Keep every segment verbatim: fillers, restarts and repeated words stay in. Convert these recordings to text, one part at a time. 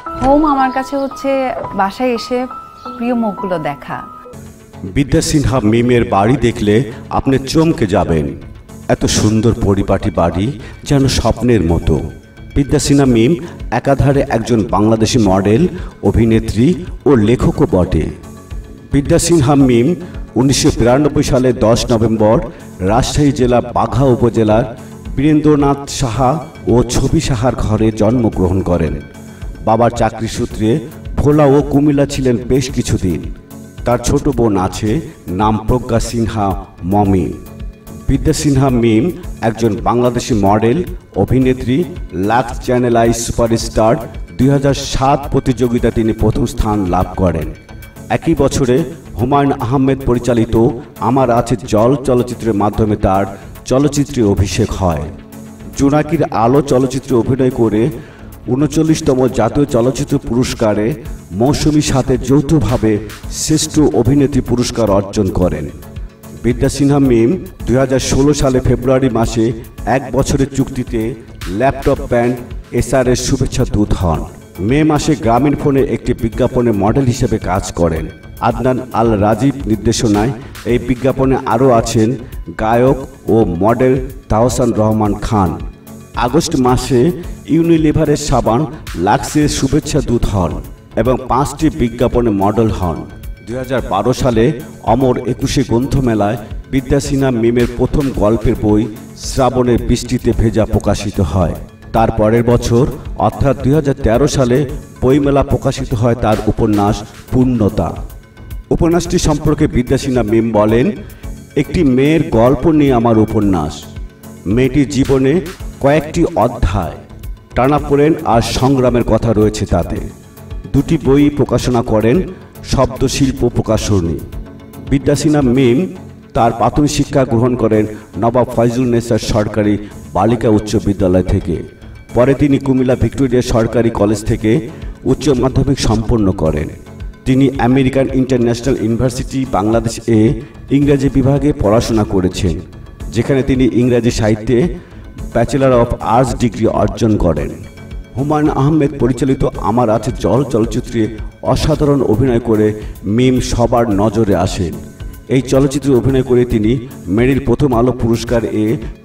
Home আমার কাছে হচ্ছে বাসায় এসে প্রিয় মুখগুলো দেখা। বিদ্যা সিনহা মিমের বাড়ি দেখলে আপনি চমকে যাবেন। এত সুন্দর পরিপাটি বাড়ি যেন স্বপ্নের মতো। বিদ্যা সিনহা মিম একাধারে একজন বাংলাদেশি মডেল, অভিনেত্রী ও লেখকও বটে। বিদ্যা সিনহা মিম উনিশশো বিরানব্বই সালে দশ নভেম্বর রাজশাহী জেলা বাঘা উপজেলার বীরেন্দ্রনাথ সাহা ও ছবি সাহার ঘরে জন্মগ্রহণ করেন। বাবার চাকরি সূত্রে ভোলা ও কুমিল্লা ছিলেন বেশ কিছুদিন। তার ছোট বোন আছে, নাম প্রজ্ঞা সিনহা মমি। বিদ্যা সিনহা মিম একজন বাংলাদেশি মডেল, অভিনেত্রী, লাক্স চ্যানেল আই সুপারস্টার দুই হাজার সাত প্রতিযোগিতা তিনি প্রথম স্থান লাভ করেন। একই বছরে হুমায়ুন আহমেদ পরিচালিত আমার আছে জল চলচ্চিত্রের মাধ্যমে তার চলচ্চিত্রে অভিষেক হয়। জোনাকির আলো চলচ্চিত্রে অভিনয় করে উনচল্লিশতম জাতীয় চলচ্চিত্র পুরস্কারে মৌসুমীর সাথে যৌথভাবে শ্রেষ্ঠ অভিনেত্রী পুরস্কার অর্জন করেন। বিদ্যা সিনহা মিম দুই হাজার ষোলো সালে ফেব্রুয়ারি মাসে এক বছরের চুক্তিতে ল্যাপটপ ব্র্যান্ড এসআরের শুভেচ্ছা দূত হন। মে মাসে গ্রামীণ ফোনের একটি বিজ্ঞাপনে মডেল হিসেবে কাজ করেন। আদনান আল রাজীব নির্দেশনায় এই বিজ্ঞাপনে আরও আছেন গায়ক ও মডেল তাহসান রহমান খান। আগস্ট মাসে ইউনিলিভারের সাবান লাক্সের শুভেচ্ছা দূত হন এবং পাঁচটি বিজ্ঞাপনে মডেল হন। দুই হাজার বারো সালে অমর একুশে গ্রন্থমেলায় বিদ্যা সিনহা মিমের প্রথম গল্পের বই শ্রাবণের বৃষ্টিতে ভেজা প্রকাশিত হয়। তার পরের বছর অর্থাৎ দুই হাজার তেরো সালে বইমেলা প্রকাশিত হয় তার উপন্যাস পূর্ণতা। উপন্যাসটি সম্পর্কে বিদ্যা সিনহা মিম বলেন, একটি মেয়ের গল্প নিয়ে আমার উপন্যাস। মেয়েটির জীবনে কয়েকটি অধ্যায়, টানাপোড়েন আর সংগ্রামের কথা রয়েছে তাতে। দুটি বই প্রকাশনা করেন শব্দশিল্প প্রকাশনী। বিদ্যা সিনহা মিম তার প্রাথমিক শিক্ষা গ্রহণ করেন নবাব ফয়জুল নেসার সরকারি বালিকা উচ্চ বিদ্যালয় থেকে। পরে তিনি কুমিল্লা ভিক্টোরিয়া সরকারি কলেজ থেকে উচ্চ মাধ্যমিক সম্পন্ন করেন। তিনি আমেরিকান ইন্টারন্যাশনাল ইউনিভার্সিটি বাংলাদেশ এ ইংরেজি বিভাগে পড়াশোনা করেছেন, যেখানে তিনি ইংরেজি সাহিত্যে ব্যাচেলর অফ আর্টস ডিগ্রি অর্জন করেন। হুমায়ুন আহমেদ পরিচালিত আমার আছে জল চলচ্চিত্রে অসাধারণ অভিনয় করে মিম সবার নজরে আসেন। এই চলচ্চিত্রে অভিনয় করে তিনি মেরিল প্রথম আলো পুরস্কার এ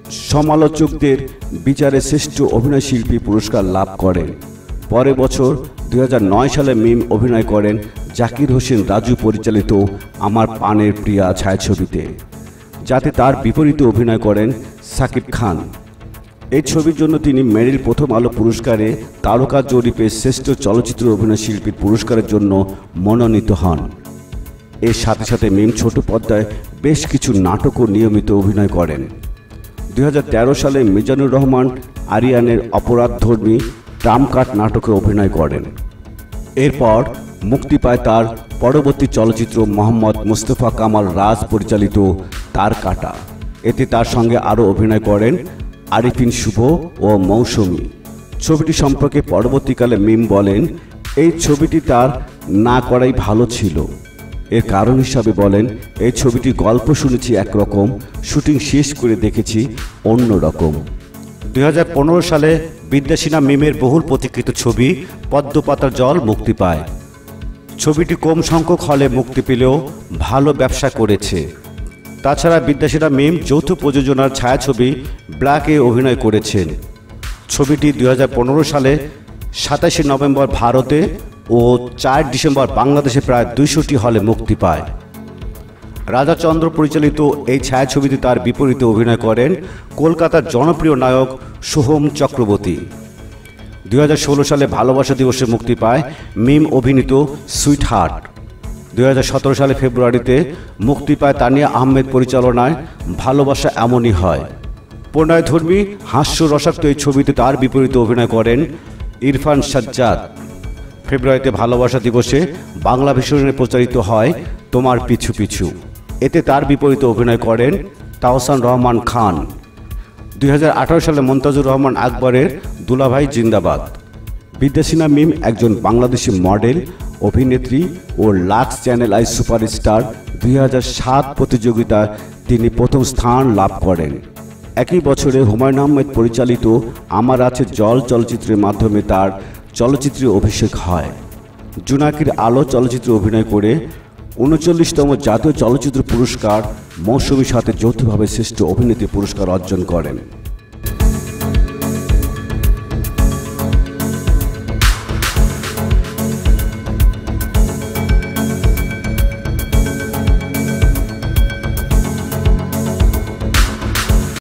সমালোচকদের বিচারে শ্রেষ্ঠ অভিনয়শিল্পী পুরস্কার লাভ করেন। পরের বছর দুই হাজার নয় সালে মিম অভিনয় করেন জাকির হোসেন রাজু পরিচালিত আমার পানের প্রিয়া ছায়াছবিতে, যাতে তার বিপরীতে অভিনয় করেন সাকিব খান। এই ছবির জন্য তিনি মেরিল প্রথম আলো পুরস্কারে তারকা জরিপে শ্রেষ্ঠ চলচ্চিত্র অভিনয়শিল্পীর পুরস্কারের জন্য মনোনীত হন। এর সাথে সাথে মিম ছোট পর্দায় বেশ কিছু নাটকও নিয়মিত অভিনয় করেন। দুই হাজার তেরো সালে মিজানুর রহমান আরিয়ানের অপরাধধর্মী ট্রামকাট নাটকে অভিনয় করেন। এরপর মুক্তি পায় তার পরবর্তী চলচ্চিত্র মোহাম্মদ মুস্তফা কামাল রাজ পরিচালিত তার কাটা। এতে তার সঙ্গে আরও অভিনয় করেন আরিফিন শুভ ও মৌসুমী। ছবিটি সম্পর্কে পরবর্তীকালে মিম বলেন, এই ছবিটি তার না করাই ভালো ছিল। এর কারণ হিসাবে বলেন, এই ছবিটির গল্প শুনেছি একরকম, শুটিং শেষ করে দেখেছি অন্য রকম। দুই হাজার পনেরো সালে বিদ্যা সিনহা মিমের বহুল প্রতীক্ষিত ছবি পদ্মপাতার জল মুক্তি পায়। ছবিটি কম সংখ্যক হলে মুক্তি পেলেও ভালো ব্যবসা করেছে। তাছাড়া বিদ্যা সিনহা মিম যৌথ প্রযোজনার ছায়াছবি ব্ল্যাকে অভিনয় করেছেন। ছবিটি দুই হাজার পনেরো সালে সাতাশে নভেম্বর ভারতে ও চার ডিসেম্বর বাংলাদেশে প্রায় দুইশোটি হলে মুক্তি পায়। রাজা চন্দ্র পরিচালিত এই ছায়াছবিতে তার বিপরীতে অভিনয় করেন কলকাতার জনপ্রিয় নায়ক সোহম চক্রবর্তী। দুই হাজার ষোলো সালে ভালোবাসা দিবসে মুক্তি পায় মিম অভিনীত সুইট হার্ট। দুই হাজার সতেরো সালে ফেব্রুয়ারিতে মুক্তি পায় তানিয়া আহমেদ পরিচালনায় ভালোবাসা এমনই হয়। প্রণয়ধর্মী হাস্য রসাক্ত এই ছবিতে তার বিপরীতে অভিনয় করেন ইরফান সাজ্জাদ। ফেব্রুয়ারিতে ভালোবাসা দিবসে বাংলা ভিশনে প্রচারিত হয় তোমার পিছু পিছু। এতে তার বিপরীতে অভিনয় করেন তাহসান রহমান খান। দুই হাজার আঠারো সালে মন্তাজুর রহমান আকবরের দুলাভাই জিন্দাবাদ। বিদ্যা সিনহা মিম একজন বাংলাদেশি মডেল, অভিনেত্রী ও লাক্স চ্যানেল আই সুপারস্টার দুই হাজার সাত প্রতিযোগিতায় তিনি প্রথম স্থান লাভ করেন। একই বছরে হুমায়ুন আহমেদ পরিচালিত আমার আছে জল চলচ্চিত্রের মাধ্যমে তার চলচ্চিত্রে অভিষেক হয়। জোনাকির আলো চলচ্চিত্রে অভিনয় করে উনচল্লিশতম জাতীয় চলচ্চিত্র পুরস্কার মৌসুমীর সাথে যৌথভাবে শ্রেষ্ঠ অভিনেত্রী পুরস্কার অর্জন করেন।